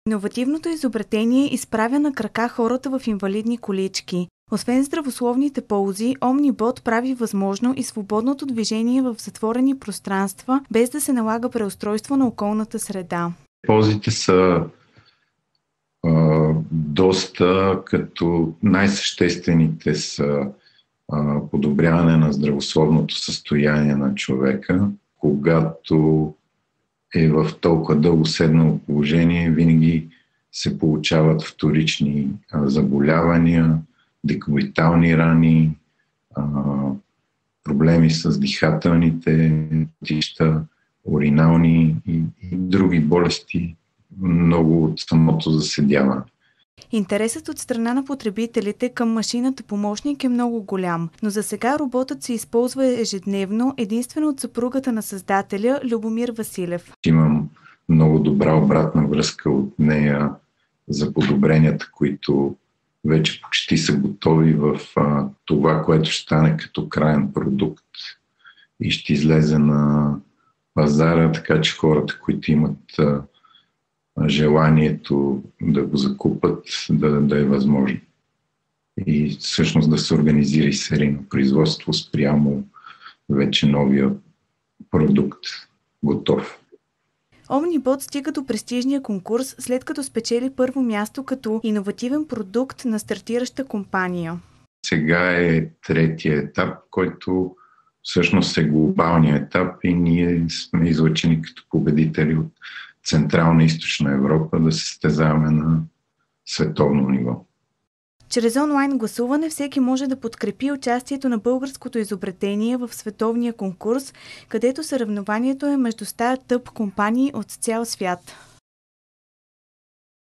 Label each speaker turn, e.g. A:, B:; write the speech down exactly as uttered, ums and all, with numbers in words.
A: Иновативното изобретение изправя на крака хората в инвалидни колички. Освен здравословните ползи, Omnibot прави възможно и свободното движение в затворени пространства, без да се налага преустройство на околната среда.
B: Ползите са а, доста, като най-съществените са а, подобряване на здравословното състояние на човека. Когато е в толкова дълго седнало положение, винаги се получават вторични а, заболявания, декабитални рани, а, проблеми с дихателните пътища, уринални и, и други болести, много от самото заседяване.
A: Интересът от страна на потребителите към машината помощник е много голям, но за сега роботът се използва ежедневно единствено от съпругата на създателя Любомир Василев.
B: Имам много добра обратна връзка от нея за подобренията, които вече почти са готови в а, това, което ще стане като краен продукт и ще излезе на пазара, така че хората, които имат а, желанието да го закупат, да, да е възможно. И всъщност да се организира и серийно производство спрямо вече новия продукт готов.
A: Omnibot стига до престижния конкурс, след като спечели първо място като иновативен продукт на стартираща компания.
B: Сега е третия етап, който всъщност е глобалният етап и ние сме излъчени като победители от Централна и Източна Европа да се състезаваме на световно ниво.
A: Чрез онлайн гласуване всеки може да подкрепи участието на българското изобретение в световния конкурс, където съревнованието е между стартъп компании от цял свят.